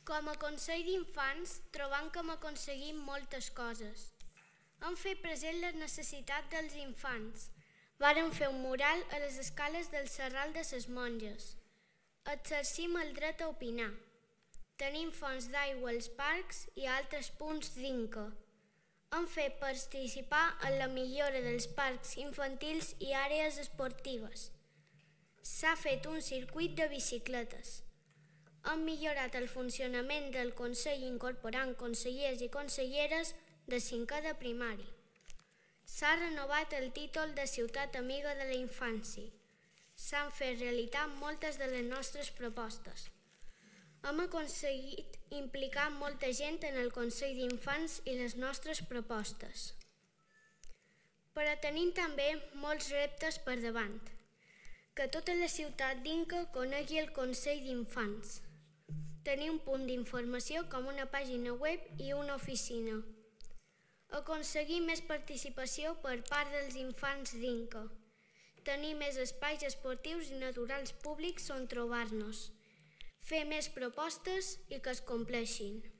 Com a Consell d'Infants, trobam que hem aconseguit moltes coses. Hem fet present la necessitat dels infants. Vàrem fer un mural a les escales del Serral de les Monges. Exercim el dret a opinar. Tenim fonts d'aigua als parcs i a altres punts d'Inca. Hem fet participar en la millora dels parcs infantils i àrees esportives. S'ha fet un circuit de bicicletes. Hem millorat el funcionament del Consell incorporant consellers i conselleres de 5è de primari. S'ha renovat el títol de Ciutat Amiga de la Infància. S'han fet realitat moltes de les nostres propostes. Hem aconseguit implicar molta gent en el Consell d'Infants i les nostres propostes. Però tenim també molts reptes per davant. Que tota la ciutat d'Inca conegui el Consell d'Infants. Tenir un punt d'informació com una pàgina web i una oficina. Aconseguir més participació per part dels infants d'Inca. Tenir més espais esportius i naturals públics on trobar-nos. Fer més propostes i que es compleixin.